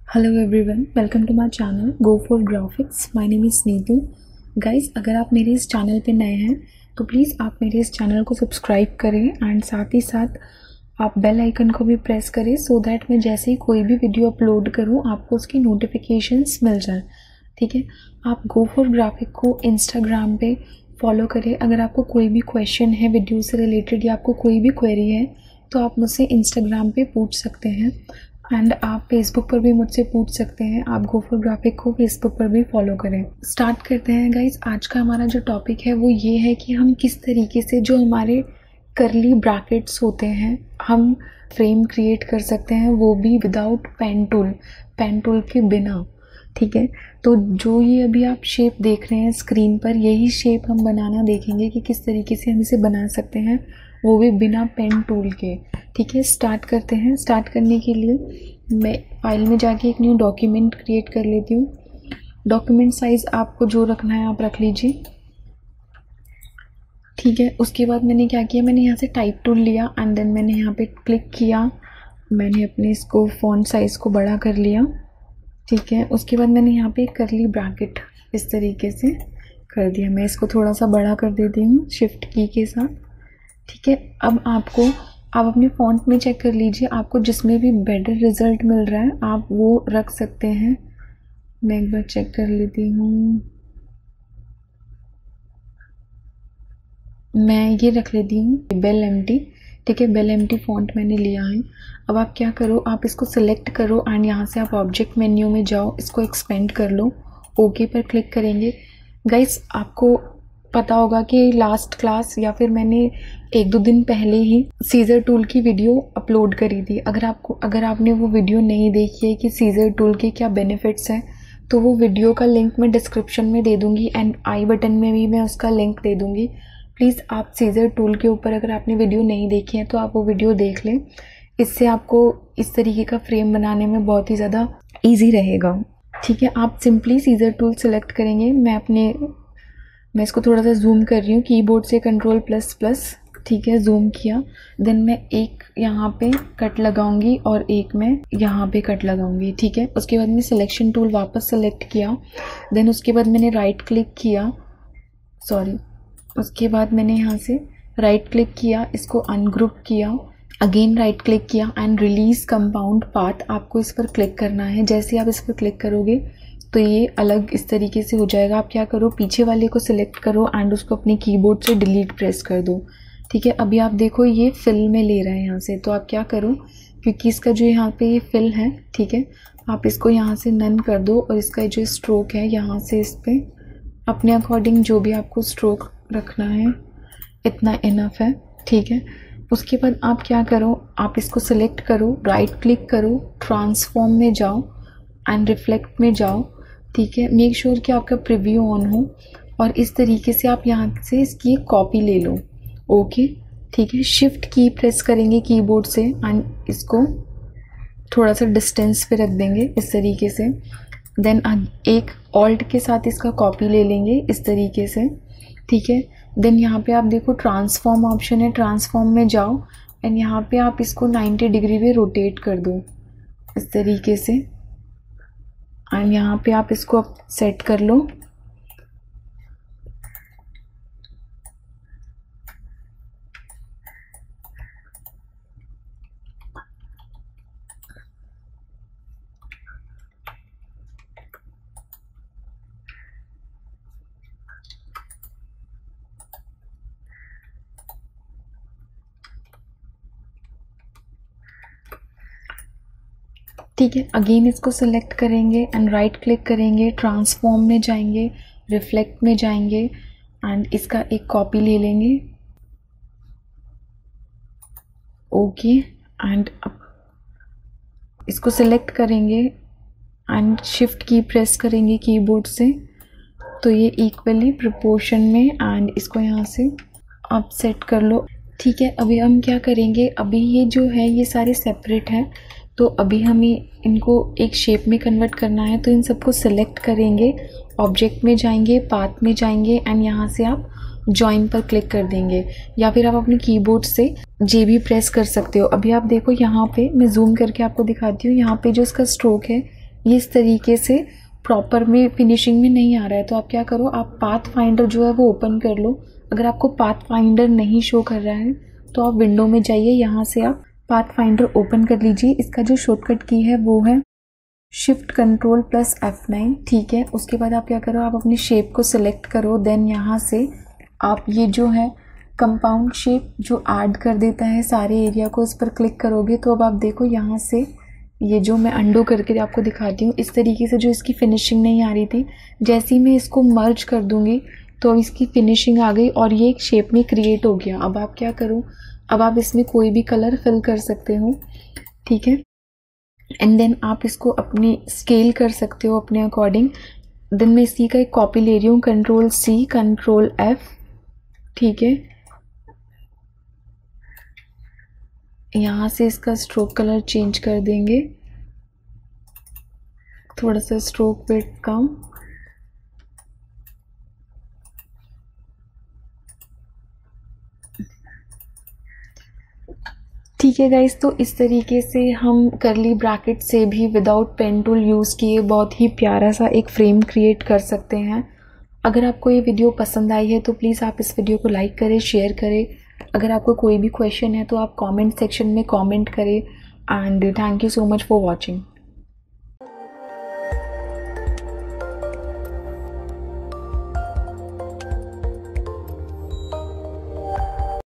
Hello everyone, welcome to my channel go for graphics. My name is Neetu. Guys, अगर आप मेरे इस channel पे नए हैं तो प्लीज़ आप मेरे इस चैनल को सब्सक्राइब करें एंड साथ ही साथ आप बेल आइकन को भी प्रेस करें सो दैट मैं जैसे ही कोई भी वीडियो अपलोड करूं आपको उसकी नोटिफिकेशंस मिल जाए। ठीक है, आप गो फॉर ग्राफिक को इंस्टाग्राम पे फॉलो करें। अगर आपको कोई भी क्वेश्चन है वीडियो से रिलेटेड या आपको कोई भी क्वेरी है तो आप मुझसे इंस्टाग्राम पे पूछ सकते हैं एंड आप फेसबुक पर भी मुझसे पूछ सकते हैं। आप गो फॉर ग्राफिक को फेसबुक पर भी फॉलो करें। स्टार्ट करते हैं गाइज। आज का हमारा जो टॉपिक है वो ये है कि हम किस तरीके से जो हमारे करली ब्रैकेट्स होते हैं हम फ्रेम क्रिएट कर सकते हैं, वो भी विदाउट पेन टूल के बिना। ठीक है, तो जो ये अभी आप शेप देख रहे हैं स्क्रीन पर, यही शेप हम बनाना देखेंगे कि किस तरीके से हम इसे बना सकते हैं, वो भी बिना पेन टूल के। ठीक है, स्टार्ट करते हैं। स्टार्ट करने के लिए मैं फाइल में जाके एक न्यू डॉक्यूमेंट क्रिएट कर लेती हूँ। डॉक्यूमेंट साइज़ आपको जो रखना है आप रख लीजिए। ठीक है, उसके बाद मैंने क्या किया, मैंने यहाँ से टाइप टूल लिया एंड देन मैंने यहाँ पे क्लिक किया। मैंने अपने इसको फ़ॉन्ट साइज़ को बड़ा कर लिया। ठीक है, उसके बाद मैंने यहाँ पे करली ब्रैकेट इस तरीके से कर दिया। मैं इसको थोड़ा सा बड़ा कर देती हूँ शिफ्ट की के साथ। ठीक है, अब आप अपने फ़ॉन्ट में चेक कर लीजिए, आपको जिसमें भी बेटर रिज़ल्ट मिल रहा है आप वो रख सकते हैं। मैं एक बार चेक कर लेती हूँ। मैं ये रख लेती हूँ बेल एम्प्टी। ठीक है, बेल एम्प्टी फ़ॉन्ट मैंने लिया है। अब आप क्या करो, आप इसको सिलेक्ट करो एंड यहाँ से आप ऑब्जेक्ट मेन्यू में जाओ, इसको एक्सपेंड कर लो। ओके पर क्लिक करेंगे। गाइस, आपको पता होगा कि लास्ट क्लास या फिर मैंने एक दो दिन पहले ही सीजर टूल की वीडियो अपलोड करी थी। अगर आपने वो वीडियो नहीं देखी है कि सीजर टूल के क्या बेनिफिट्स हैं, तो वो वीडियो का लिंक मैं डिस्क्रिप्शन में दे दूँगी एंड आई बटन में भी मैं उसका लिंक दे दूँगी। प्लीज़ आप सीजर टूल के ऊपर अगर आपने वीडियो नहीं देखी है तो आप वो वीडियो देख लें। इससे आपको इस तरीके का फ्रेम बनाने में बहुत ही ज़्यादा ईजी रहेगा। ठीक है, आप सिंपली सीजर टूल सेलेक्ट करेंगे। मैं इसको थोड़ा सा जूम कर रही हूँ कीबोर्ड से Ctrl++। ठीक है, जूम किया। देन मैं एक यहाँ पे कट लगाऊंगी और एक मैं यहाँ पे कट लगाऊंगी। ठीक है, उसके बाद मैं सिलेक्शन टूल वापस सेलेक्ट किया। देन उसके बाद मैंने राइट क्लिक किया, उसके बाद मैंने यहाँ से राइट क्लिक किया, इसको अनग्रुप किया, अगेन राइट क्लिक किया एंड रिलीज कंपाउंड पाथ आपको इस पर क्लिक करना है। जैसे आप इस पर क्लिक करोगे तो ये अलग इस तरीके से हो जाएगा। आप क्या करो, पीछे वाले को सिलेक्ट करो एंड उसको अपने कीबोर्ड से डिलीट प्रेस कर दो। ठीक है, अभी आप देखो ये फिल में ले रहा है यहाँ से, तो आप क्या करो, क्योंकि इसका जो यहाँ पे ये फिल है, ठीक है, आप इसको यहाँ से नन कर दो और इसका जो स्ट्रोक है यहाँ से इस पर अपने अकॉर्डिंग जो भी आपको स्ट्रोक रखना है इतना इनफ है। ठीक है, उसके बाद आप क्या करो, आप इसको सिलेक्ट करो, राइट क्लिक करो, ट्रांसफॉर्म में जाओ एंड रिफ्लेक्ट में जाओ। ठीक है, मेक श्योर कि आपका प्रीव्यू ऑन हो और इस तरीके से आप यहाँ से इसकी कॉपी ले लो। ओके, ठीक है, शिफ्ट की प्रेस करेंगे कीबोर्ड से एंड इसको थोड़ा सा डिस्टेंस पे रख देंगे इस तरीके से। देन एक ऑल्ट के साथ इसका कॉपी ले लेंगे इस तरीके से। ठीक है, देन यहाँ पे आप देखो ट्रांसफॉर्म ऑप्शन है, ट्रांसफॉर्म में जाओ एंड यहाँ पे आप इसको 90 डिग्री पे रोटेट कर दो इस तरीके से एंड यहाँ पे आप इसको सेट कर लो। ठीक है, अगेन इसको सेलेक्ट करेंगे एंड राइट क्लिक करेंगे, ट्रांसफॉर्म में जाएंगे, रिफ्लेक्ट में जाएंगे एंड इसका एक कॉपी ले लेंगे। ओके, एंड इसको सेलेक्ट करेंगे एंड शिफ्ट की प्रेस करेंगे कीबोर्ड से, तो ये इक्वली प्रोपोर्शन में एंड इसको यहाँ से आप सेट कर लो। ठीक है, अभी हम क्या करेंगे, अभी ये जो है ये सारे सेपरेट हैं, तो अभी हमें इनको एक शेप में कन्वर्ट करना है। तो इन सबको सेलेक्ट करेंगे, ऑब्जेक्ट में जाएंगे, पाथ में जाएंगे एंड यहाँ से आप जॉइन पर क्लिक कर देंगे या फिर आप अपने कीबोर्ड से जे भी प्रेस कर सकते हो। अभी आप देखो यहाँ पे मैं जूम करके आपको दिखाती हूँ, यहाँ पे जो इसका स्ट्रोक है ये इस तरीके से प्रॉपर में फिनिशिंग में नहीं आ रहा है, तो आप क्या करो, आप पाथ फाइंडर जो है वो ओपन कर लो। अगर आपको पाथ फाइंडर नहीं शो कर रहा है तो आप विंडो में जाइए, यहाँ से आप पाथ फाइंडर ओपन कर लीजिए। इसका जो शॉर्टकट की है वो है शिफ्ट कंट्रोल प्लस F9, ठीक है। उसके बाद आप क्या करो, आप अपनी शेप को सिलेक्ट करो, देन यहाँ से आप ये जो है कंपाउंड शेप जो ऐड कर देता है सारे एरिया को, इस पर क्लिक करोगे तो अब आप देखो यहाँ से ये जो मैं अंडो करके आपको दिखाती हूँ, इस तरीके से जो इसकी फिनिशिंग नहीं आ रही थी, जैसे ही मैं इसको मर्ज कर दूँगी तो अब इसकी फिनिशिंग आ गई और ये एक शेप में क्रिएट हो गया। अब आप क्या करो, अब आप इसमें कोई भी कलर फिल कर सकते हो, ठीक है। एंड देन आप इसको अपनी स्केल कर सकते हो अपने अकॉर्डिंग। देन मैं इसी का एक कॉपी ले रही हूँ, Ctrl+C Ctrl+F, ठीक है। यहाँ से इसका स्ट्रोक कलर चेंज कर देंगे, थोड़ा सा स्ट्रोक विड्थ कम, ठीक है गाइस। तो इस तरीके से हम करली ब्रैकेट से भी विदाउट पेन टूल यूज़ किए बहुत ही प्यारा सा एक फ्रेम क्रिएट कर सकते हैं। अगर आपको ये वीडियो पसंद आई है तो प्लीज़ आप इस वीडियो को लाइक करें, शेयर करें। अगर आपको कोई भी क्वेश्चन है तो आप कमेंट सेक्शन में कमेंट करें। And thank you so much for watching.